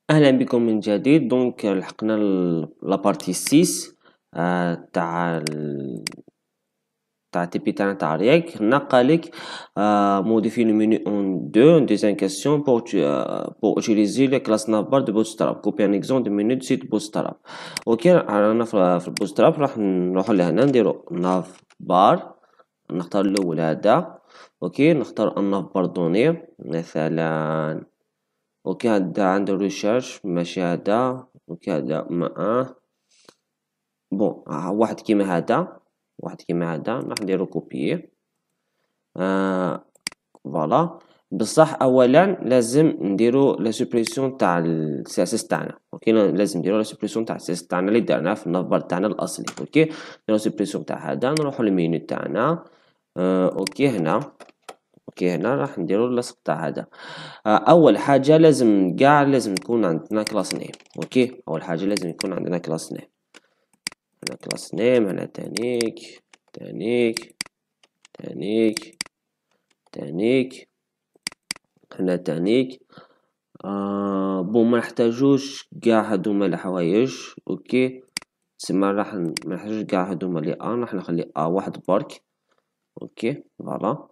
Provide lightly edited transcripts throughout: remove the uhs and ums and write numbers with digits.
أهلا بكم من جديد. دونك لحقنا لابارتي 6 تاع التيبي تاعنا تاع رياك. هنا قالك موديفي لو منو اون دeuxième question pour utiliser les classes navbar de bootstrap. Copie un exemple de menu de site bootstrap. اوكي رانا في البوتستراب، راح نروحو لهنا نديرو نافبار، نختار الاول هذا. اوكي نختار النافبار دوني مثلا. اوكي هدا عنده ريشيرش ماشي هدا. اوكي هدا بون واحد كيما هدا، واحد كيما هدا راح نديرو كوبيي. فوالا. بصح اولا لازم نديرو لا سوبريسيون تاع السي اس اس تاعنا. اوكي لازم نديرو لا سوبريسيون تاع السي اس تاعنا اللي درناه في النافبار تاعنا الاصلي. اوكي نديرو سوبريسيون تاع هدا، نروحو للمينو تاعنا. اوكي هنا، اوكي هنا راح نديرو اللصق تاع هذا. اول حاجه لازم لازم يكون عندنا كلاس نيم. اوكي اول حاجه لازم يكون عندنا كلاس نيم. هنا كلاس نيم، هنا تانيك تانيك تانيك تانيك، هنا تانيك. بون ما نحتاجوش كاع هادوما الحوايج. اوكي تسمى راح ما نحتاجوش كاع هادوما لي راح نخلي واحد برك. اوكي فوالا.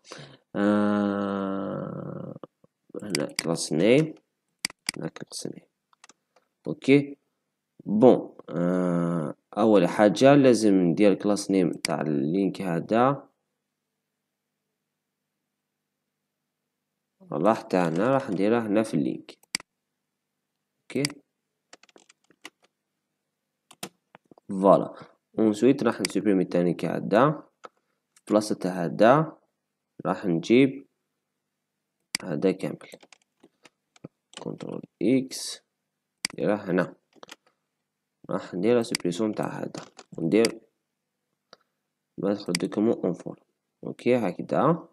هنا كلاس نيم، هنا كلاس نيم. اوكي بون اول حاجه لازم ندير كلاس نيم تاع اللينك هذا. راح تاعنا راح نديره هنا في اللينك. اوكي فوالا. ونسويت راح نسوبريمي تاني كهذا. بلاصة هذا راح نجيب هذا كامل، كنترول اكس نديره هنا. راح ندير سوبريسيون تاع هذا وندير ندخل دوكيمون اون فور. اوكي هكذا.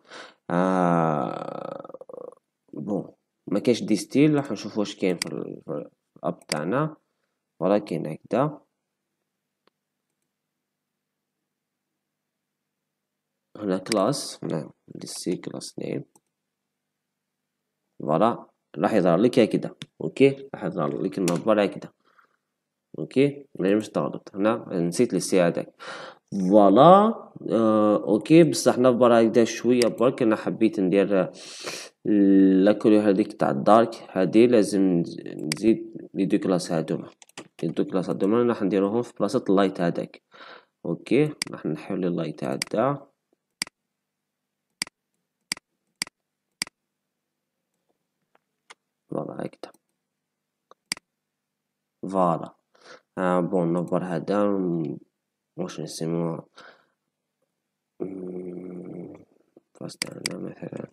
بون ما كاينش دي ستيل، راح نشوف واش كاين في الاب تاعنا. ولكن هكذا هنا كلاس، هنا سي كلاس نيم. فوالا راح يظهر لك هكذا. اوكي راح يظهر لك النظر هكذا. اوكي مش تغلط هنا، نسيت السي هذاك. فوالا. اوكي بصح نظر هكذا شويه برك. انا حبيت ندير لا كولور هذيك تاع الدارك هادي، لازم نزيد لي دو كلاس هادوما. لي دو كلاس هادوما راح نديروهم في بلاصه اللايت هذاك. اوكي راح نحيو لي اللايت هذا. فوالا هكذا. فوالا. بون نظر هذا واش نسموه فاست تاعنا مثلا.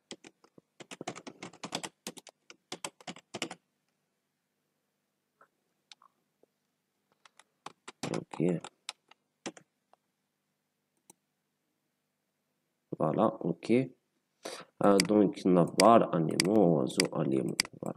اوكي فوالا. اوكي دونك نظار انيمو وزو انيمو. فوالا.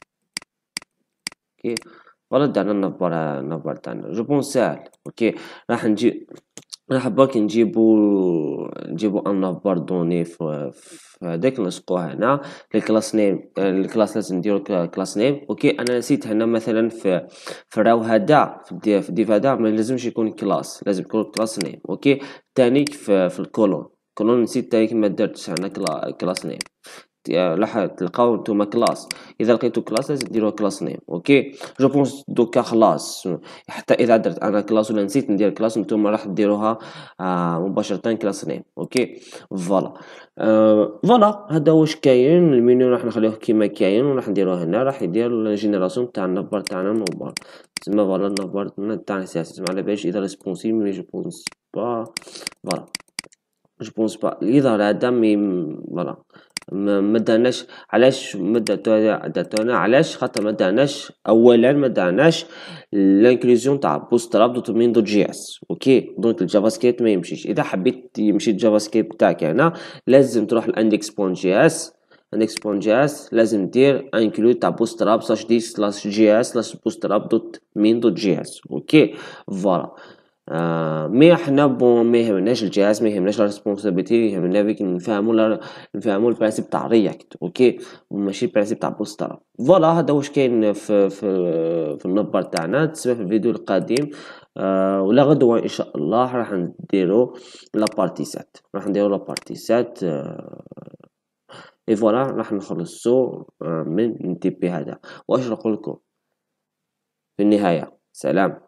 اوكي فوالا درنا النظار تاعنا. جو بون ساهل. اوكي راح راح برك نجيبو ان نافبار دوني في هذاك نلصقوه هنا. الكلاس نيم، الكلاس لازم نديرو كلاس نيم. اوكي انا نسيت هنا مثلا في الراو هذا في الديف هذا ما لازمش يكون كلاس، لازم يكون كلاس نيم. اوكي تانيك في الكولون نسيت تانيك ما درتش هنا كلاس نيم. راح تلقاو نتوما كلاس، اذا لقيتو كلاس لازم ديروه كلاس نيم. اوكي جو بونس دوكا خلاص. حتى اذا درت انا كلاس ولا نسيت ندير كلاس نتوما راح ديروها مباشره كلاس نيم. اوكي فوالا. فوالا هذا واش كاين. المنيو راح نخليوه كيما كاين وراح نديروه هنا. راح يدير جينيراسيون تاع النبار تاعنا نورمال. تسمى فوالا النبار تاعنا سي على باليش اذا ريسبونسيف مي جو بونس با. فوالا جو بونس با يظهر هذا مي. فوالا ما داناش. علاش ما درتو انا؟ علاش خاطر ما داناش اولا ما داناش لانكلوزيون تاع بوستراب دوت مين دوت جي اس. اوكي دونك الجافا سكريبت ما يمشيش. اذا حبيت يمشي الجافا سكريبت تاعك هنا لازم تروح لاندكس بون جي اس. اندكس بون جي اس لازم دير انكلود تاع بوستراب سلاش دي سلاش جي اس سلاش بوستراب دوت مين دوت جي اس. اوكي فوالا. مي حنا بون ما يهمناش الجهاز، ما يهمناش لا responsibility، يهمنا بيك نفهمو البرانسيب تاع React أوكي، وماشي البرانسيب تاع Bootstrap. فوالا هذا واش كاين في النبار تاعنا. تسمع في الفيديو القادم ولا غدوة إن شاء الله راح نديرو لا بارتي 7، راح نديرو لا بارتي 7 اي فوالا راح نخلصو من التيبي هذا. واش نقولكم في النهاية؟ سلام.